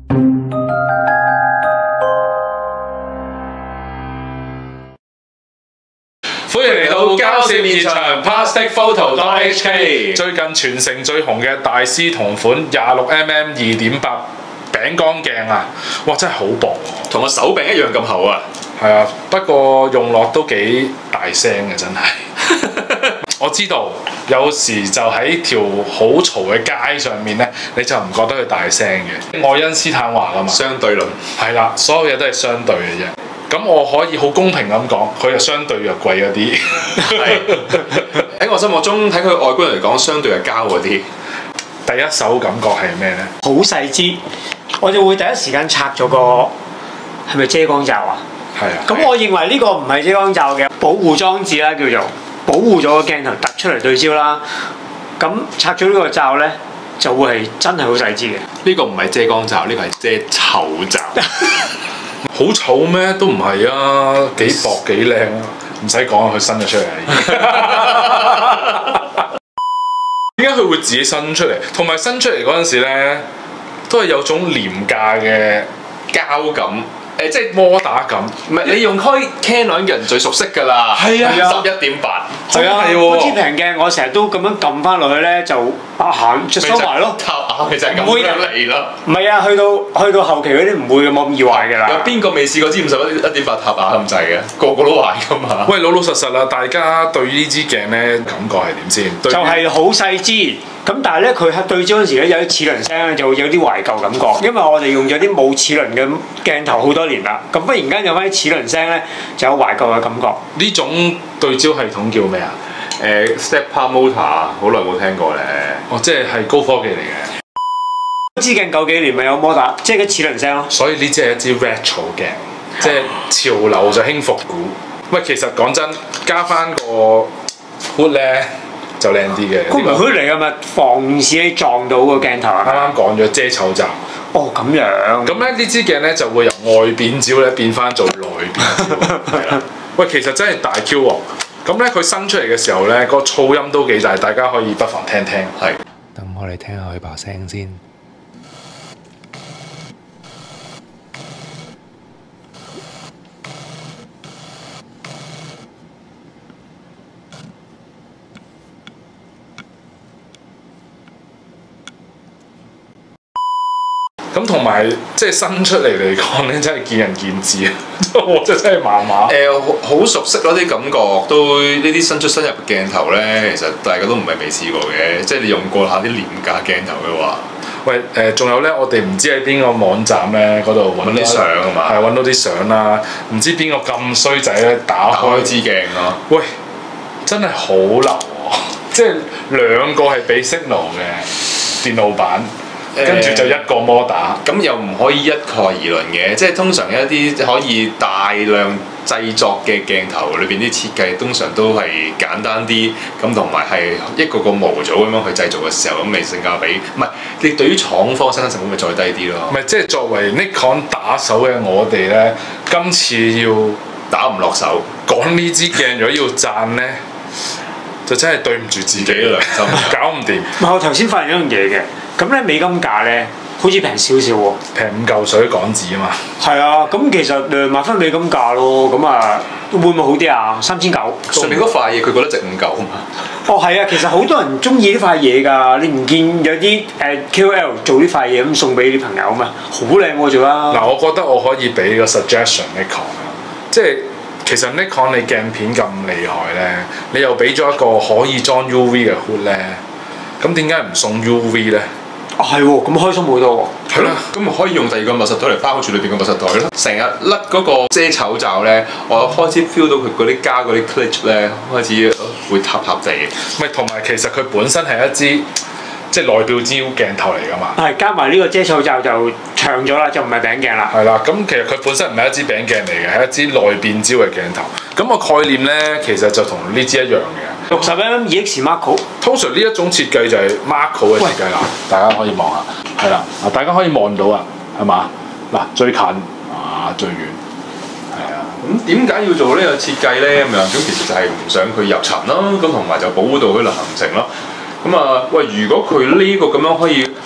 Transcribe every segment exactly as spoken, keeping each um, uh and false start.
歡迎嚟到交涉現場 Plastic Photo H K。最近全城最紅嘅大師同款廿六 mm 二點八餅乾鏡啊！哇，真係好薄喎， 同我手柄一樣咁厚啊！ 係啊，不過用落都幾大聲嘅，真係。我知道有時就喺條好嘈嘅街上面咧，你就唔覺得佢大聲嘅。愛因斯坦話㗎嘛， 相對論係啦，所有嘢都係相對嘅啫。咁我可以好公平咁講，佢就相對弱貴嗰啲。 係喺我心目中，睇佢外觀嚟講，相對係膠嗰啲。 第一手感覺係咩呢？ 好細支，我就會第一時間拆咗個係咪遮光罩啊？ 係啊。 咁我認為呢個唔係遮光罩嘅保護裝置啦，叫做保護咗個鏡頭突出嚟對焦啦。咁拆咗呢個罩呢，就會係真係好細支嘅。 呢個唔係遮光罩，呢個係遮醜罩。 好醜咩？都唔係啊，幾薄幾靚啊！唔使講啊，佢伸咗出嚟啊！點解佢會自己伸出嚟？同埋伸出嚟嗰陣時咧，都係有種廉價嘅膠感。誒，即係摩打感。 唔係你用開 Canon 嘅人最熟悉㗎啦。 係啊， 十一點八。 係啊，係喎。嗰支平鏡我成日都咁樣撳翻落去咧，就行就收埋咯。 tap下咪就係咁樣嚟咯。 唔係啊，去到去到後期嗰啲唔會冇咁易壞㗎啦。 有邊個未試過支五十一一點八 tap下咁滯嘅？個個都壞㗎嘛。 喂，老老實實啦，大家對呢支鏡咧感覺係點先？ 就係好細支。咁但係咧，佢喺對焦嗰陣時咧，有啲齒輪聲咧，就會有啲懷舊感覺。因為我哋用咗啲冇齒輪嘅鏡頭好多年啦，咁忽然間有翻啲齒輪聲咧，就有懷舊嘅感覺。 呢種對焦系統叫咩啊？ 誒 Step-Up Motor，好耐冇聽過咧。 哦，即係係高科技嚟嘅。 支鏡九幾年咪有摩打，即係啲齒輪聲咯。 所以呢支係一支 retro 鏡，即係潮流就興復古。喂，其實講真，加翻個 hood 咧。就靚啲嘅， 佢唔係嚟㗎嘛，防止你撞到個鏡頭啊！ 啱啱講咗遮醜罩。 哦，咁樣。 咁咧呢支鏡咧就會由外邊照咧變翻做內邊照。係啦。喂，其實真係大 Q 喎。咁咧佢伸出嚟嘅時候咧，個噪音都幾大，大家可以不妨聽聽。係。 等我哋聽下佢把聲先。 咁同埋即係伸出嚟嚟講咧，真係見仁見智啊！我真係麻麻。 誒，好熟悉嗰啲感覺，都呢啲伸出伸入嘅鏡頭咧，其實大家都唔係未試過嘅。即係你用過下啲廉價鏡頭嘅話， 喂誒，仲、呃、有咧，我哋唔知喺邊個網站咧嗰度揾啲相啊嘛，係揾到啲相啦。唔知邊個咁衰仔咧，打開支鏡咯。喂，真係好流喎！即係兩個係俾 Signal 嘅電路板。跟住就一個摩打， 咁又唔可以一概而論嘅，即係通常一啲可以大量製作嘅鏡頭裏邊啲設計，通常都係簡單啲，咁同埋係一個個模組咁樣去製造嘅時候，咁咪性價比，唔係你對於廠方生產成本咪再低啲咯。 唔係即係作為 Nikon 打手嘅我哋咧，今次要打唔落手， 講呢支鏡如果要讚咧，就真係對唔住自己啦，就搞唔掂。 我頭先發現一樣嘢嘅。咁咧美金價咧，好似平少少喎， 平五嚿水港紙啊嘛。 係啊，咁其實誒買翻美金價咯，咁啊會唔會好啲啊？三千九。 上面嗰塊嘢佢覺得值五嚿啊嘛。 哦，係啊，其實好多人中意呢塊嘢㗎，你唔見有啲誒 K O L 做呢塊嘢咁送俾啲朋友嘛，好靚喎做啦。 嗱，我覺得我可以俾個 suggestion Nikon 啊，即係其實 Nikon 你鏡片咁厲害咧，你又俾咗一個可以裝 U V 嘅 hood 咧，咁點解唔送 U V 咧？ 啊係喎，咁開心好多喎。 係咯，咁咪可以用第二個密實袋嚟包住裏邊個密實袋咯。成日甩嗰個遮醜罩咧，我開始 feel 到佢嗰啲膠嗰啲 clip 咧開始會塌塌地。 唔係，同埋其實佢本身係一支即係內表焦鏡頭嚟㗎嘛。 係加埋呢個遮醜罩就長咗啦，就唔係餅鏡啦。 係啦，咁其實佢本身唔係一支餅鏡嚟嘅，係一支內變焦嘅鏡頭。咁個概念咧，其實就同呢支一樣嘅。 六十 mm 二 X Macro， 通常呢一種設計就係 Macro 嘅設計啦，大家可以望下，係啦，嗱大家可以望到啊，係嘛？嗱最近啊最遠，係啊。 咁點解要做呢個設計咧？咁樣咁其實就係唔想佢入塵咯，咁同埋就保護到佢嘅行程咯。咁啊，喂，如果佢呢個咁樣可以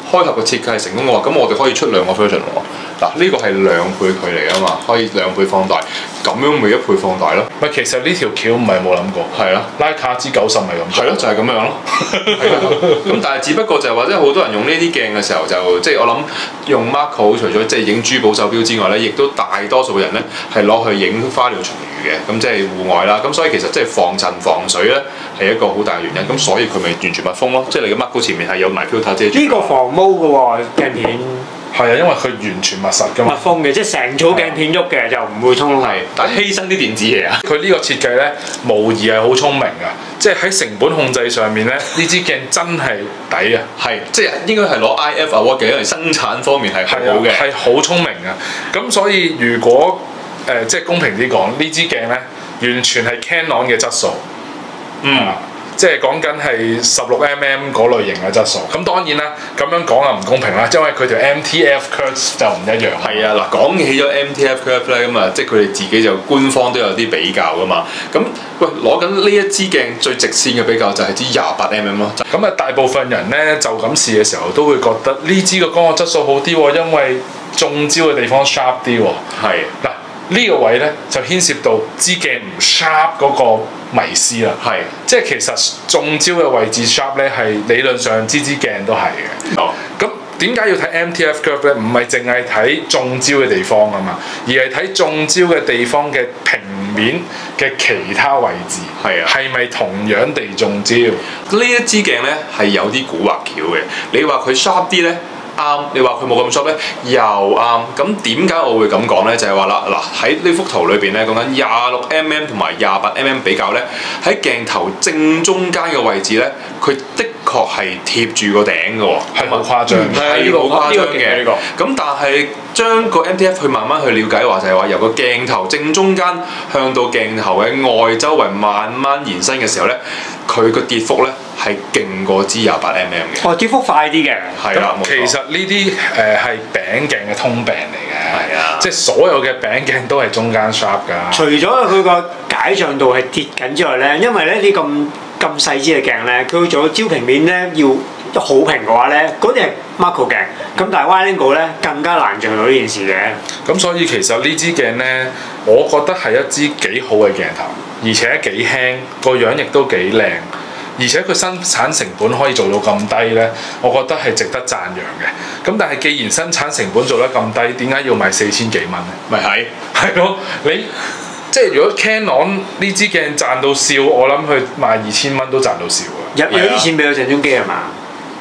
開合嘅設計係成功嘅話，咁我哋可以出兩個 version 喎。嗱，呢個係兩倍距離啊嘛，可以兩倍放大，咁樣咪一倍放大咯。 咪其實呢條橋唔係冇諗過， 係啊， 拉卡之九十咪咁。 係咯，就係、是、咁樣咯。咁但係只不過就係話，即係好多人用呢啲鏡嘅時候就，即係我諗用 Macro 除咗即係影珠寶手錶之外咧，亦都大多數人咧係攞去影花鳥蟲魚嘅，咁即係戶外啦。咁所以其實即係防塵防水咧係一個好大嘅原因。咁所以佢咪完全密封咯，即係你嘅 Macro 前面係有埋 filter 遮住。 呢個防毛嘅喎鏡片。 係啊，因為佢完全密實㗎嘛。 密封嘅，即係成組鏡片喐嘅就唔會通窿。 係，但係犧牲啲電子嘢啊。 佢呢個設計咧，無疑係好聰明㗎。即係喺成本控制上面咧，呢支鏡真係抵啊！ 係，即係應該係攞 I F Award 嘅，因為生產方面係好嘅， 係好聰明啊！咁所以如果誒、呃、即係公平啲講，呢支鏡咧完全係 Canon 嘅質素。嗯。啊即係講緊係十六 mm 嗰類型嘅質素，咁當然啦，咁樣講啊唔公平啦，因為佢條 M T F curve 就唔一樣。係啊，嗱講起咗 M T F curve 咧，咁啊，即係佢哋自己就官方都有啲比較噶嘛。咁喂，攞緊呢一支鏡最直線嘅比較就係支廿八 mm 咯。 咁啊，大部分人咧就咁試嘅時候都會覺得呢支個光學質素好啲喎，因為中焦嘅地方 sharp 啲喎。係嗱。呢個位咧就牽涉到支鏡唔 sharp 嗰個迷思啦，係即係其實中焦嘅位置 sharp 咧係理論上支支鏡都係嘅。哦，咁點解要睇 M T F curve 咧？唔係淨係睇中焦嘅地方啊嘛，而係睇中焦嘅地方嘅平面嘅其他位置，係啊，係咪同樣地中焦？呢一支鏡咧係有啲古惑橋嘅，你話佢 sharp 啲咧？啱，你話佢冇咁 sharp 咧，又啱。咁點解我會咁講咧？就係話啦，嗱喺呢幅圖裏邊咧，講緊廿六 mm 同埋廿八 mm 比較咧，喺鏡頭正中間嘅位置咧，佢的確係貼住個頂嘅喎， 係好誇張， 係好誇張嘅呢個。咁但係將個 M T F 去慢慢去了解話，就係話由個鏡頭正中間向到鏡頭嘅外周圍慢慢延伸嘅時候咧，佢個跌幅咧係勁過支廿八 mm 嘅。 哦，跌幅快啲嘅。 係啦，其實呢啲誒係餅鏡嘅通病嚟嘅。係啊，即係所有嘅餅鏡都係中間 sharp 㗎。 除咗佢個解像度係跌緊之外咧，因為咧啲咁咁細支嘅鏡咧，佢做個焦平面咧要好平嘅話咧，嗰啲係 Macro 鏡。咁但係 Wide Angle 咧更加難做到呢件事嘅。 咁所以其實呢支鏡咧，我覺得係一支幾好嘅鏡頭，而且幾輕，個樣亦都幾靚。而且佢生產成本可以做到咁低呢，我覺得係值得讚揚嘅。咁但係既然生產成本做得咁低，點解要賣四千幾蚊呢？ 咪係係咯，你即係如果 Canon 呢支鏡賺到笑，我諗佢賣二千蚊都賺到笑啊！ 有有啲錢俾咗鄭中基係嘛？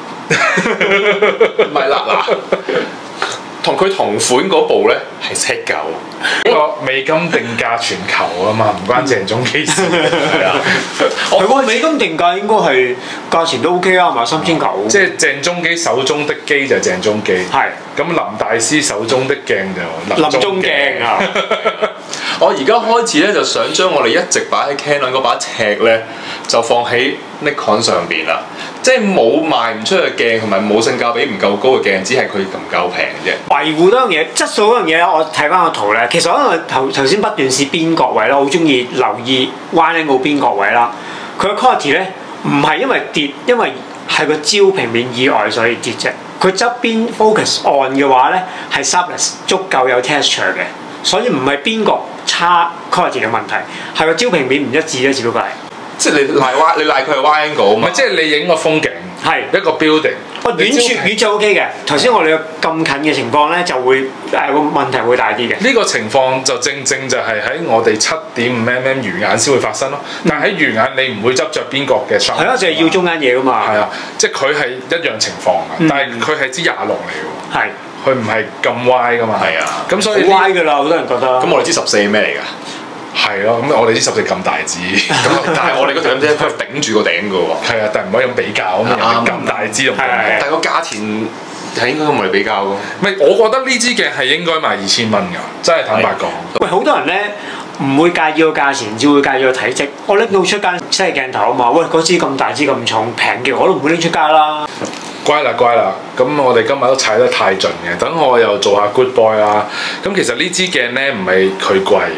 唔係啦嗱。同佢同款嗰部咧係 Z 九， 呢個美金定價全球啊嘛，唔關鄭中基事。係啊， 係喎，美金定價應該係價錢都 OK 啊，係嘛？三千九。 即係鄭中基手中的機就係鄭中基。係。咁林大師手中的鏡就林中鏡啊！ 我而家開始咧就想將我哋一直擺喺 Canon 嗰把尺咧，就放喺 Nikon 上邊啦。即係冇賣唔出嘅鏡，同埋冇性價比唔夠高嘅鏡，只係佢唔夠平啫。 維護嗰樣嘢，質素嗰樣嘢咧，我睇翻個圖咧，其實可能頭頭先不斷試邊角位啦，我好中意留意 Wide Angle 邊角位啦。佢嘅 quality 咧唔係因為跌，因為係個焦平面以外所以跌啫。佢側邊 focus on 嘅話咧係 sharpness 足夠有 texture 嘅，所以唔係邊角差 quality 嘅問題，係個焦平面唔一致啫，只不過係。即係你賴歪，你賴佢係 Wide Angle 啊嘛。 唔係，即係你影個風景，係一個 building。 哦，遠處遠就 OK 嘅。頭先我哋咁近嘅情況咧，就會誒個問題會大啲嘅。 呢個情況就正正就係喺我哋七點五 mm 魚眼先會發生咯。但係喺魚眼你唔會執着邊角嘅 sharp。 係啊，就係要中間嘢噶嘛。 係啊，即係佢係一樣情況嘅，但係佢係支廿六嚟嘅喎。係。佢唔係咁歪噶嘛。係啊。咁所以好歪㗎啦，好多人覺得。 咁我哋支十四咩嚟㗎？ 係咯，咁我哋啲十四咁大支， 咁但係我哋嗰條 M T F 頂住個頂嘅喎。 係啊，但係唔可以咁比較咁樣，咁大支同但係個價錢係應該同我哋比較嘅。 唔係，我覺得呢支鏡係應該賣二千蚊㗎，真係坦白講。 喂，好多人咧唔會介意個價錢，只會介意個體積。我拎到出街細鏡頭啊嘛，喂，嗰支咁大支咁重，平嘅我都唔會拎出街啦。 乖啦乖啦，咁我哋今日都踩得太盡嘅，等我又做下 good boy 啦。咁其實呢支鏡咧唔係佢貴。係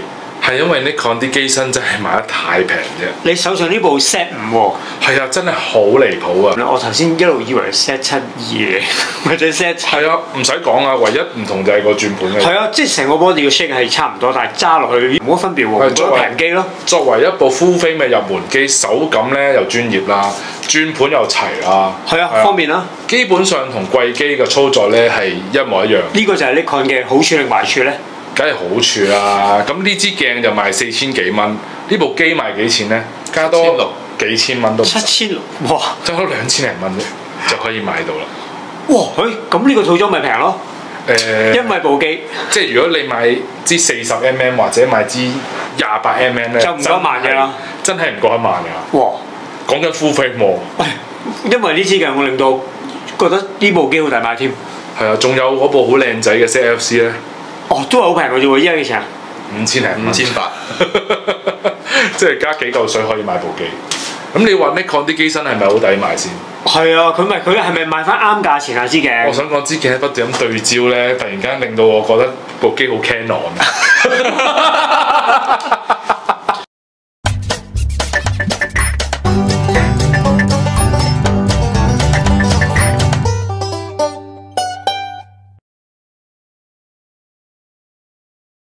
係因為 Nikon 啲機身真係賣得太平啫。 你手上呢部 Z 五喎？ 係啊，真係好離譜啊！ 我頭先一路以為 Z 七二或者 Z 七。 係啊，唔使講啊，唯一唔同就係個轉盤嘅。 係啊，即係成個 body 嘅 shape 係差唔多，但係揸落去冇乜分別喎。作為平機咯。作為一部 full frame 嘅入門機，手感咧又專業啦，轉盤又齊啦。 係啊，方便啦。基本上同貴機嘅操作咧係一模一樣。 呢個就係 Nikon 嘅好處定壞處咧？ 梗係好處啦！咁呢支鏡就賣四千幾蚊，呢部機賣幾錢咧？加多幾千蚊都唔使。七千六，哇！爭多兩千零蚊啫，就可以買到啦。 哇！誒，咁呢個套裝咪平咯？誒、呃，因為部機， 即係如果你買支四十 mm 或者買支廿八 mm 咧， 就唔過一萬嘅啦。 真係唔過一萬㗎。哇！講緊 full frame 喎。喂， 因為呢支鏡我令到覺得呢部機好抵買添。 係啊，仲有嗰部好靚仔嘅 Z F C 咧。 哦，都係好平嘅啫喎！依家幾錢啊？ 五千零五千八， 即係加幾嚿水可以買部機。咁你話 Nikon 啲機身係咪好抵買先？ 係啊，佢咪佢係咪賣翻啱價錢啊？支鏡？ 我想講支鏡不斷咁對焦咧，突然間令到我覺得部機好 Canon。